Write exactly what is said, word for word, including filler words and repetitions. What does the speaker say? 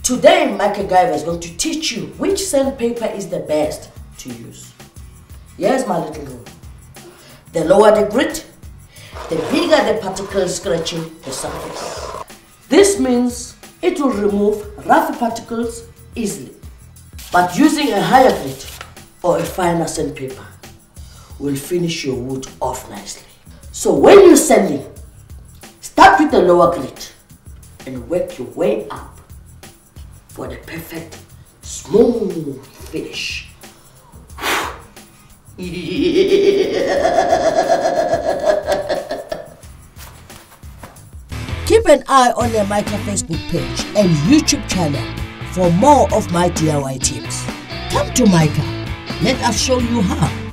Today, MicaGyver is going to teach you which sandpaper is the best to use. Here's my little rule. The lower the grit, the bigger the particles scratching the surface. This means it will remove rough particles easily. But using a higher grit or a finer sandpaper will finish your wood off nicely. So when you're sanding, start with the lower grit and work your way up for the perfect smooth finish. Keep an eye on the Mica Facebook page and YouTube channel for more of my D I Y tips. Come to Mica, let us show you how.